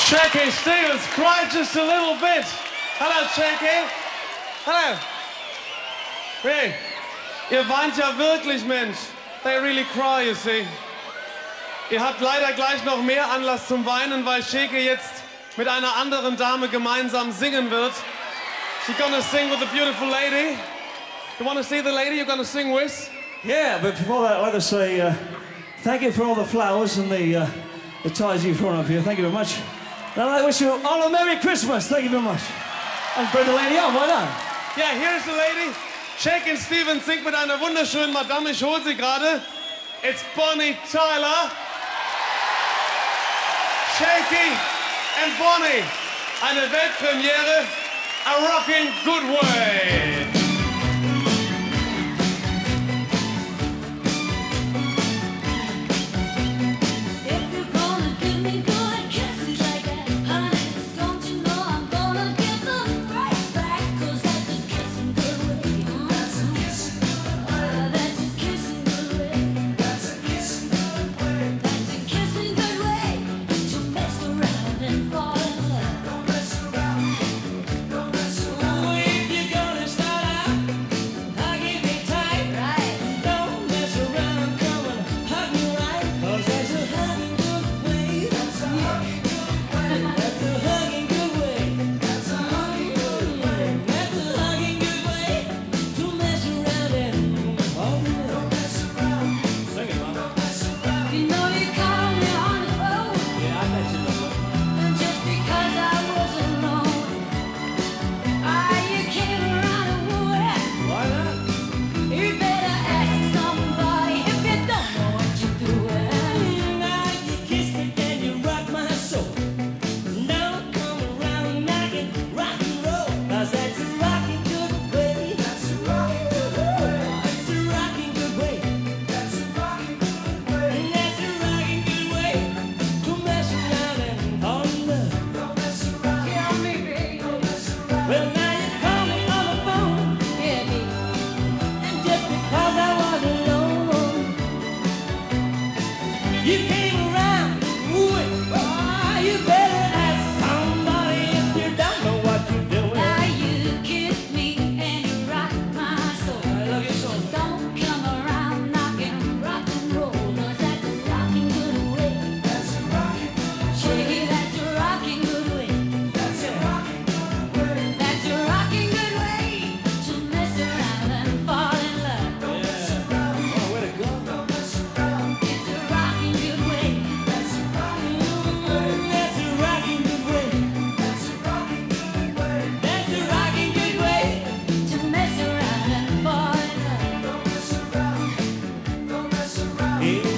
Shaky Stevens, cry just a little bit. Hello, Shaky. Hello. Hey, ihr weint ja wirklich, Mensch. They really cry, you see. Ihr habt leider gleich noch mehr Anlass zum Weinen, weil Shaky jetzt mit einer anderen Dame gemeinsam singen wird. She's gonna sing with a beautiful lady. You wanna see the lady you're gonna sing with? Yeah, but before that, I'd like to say thank you for all the flowers and the ties you've thrown up here. Thank you very much. And I'd like to wish you all a Merry Christmas. Thank you very much. And bring the lady on, why not? Yeah, here's the lady. Shaky Stevens singt mit einer wunderschönen Madame. Ich hol sie gerade. It's Bonnie Tyler. Shaky and Bonnie. Eine Weltpremiere. A Rockin' Good Way. Yeah.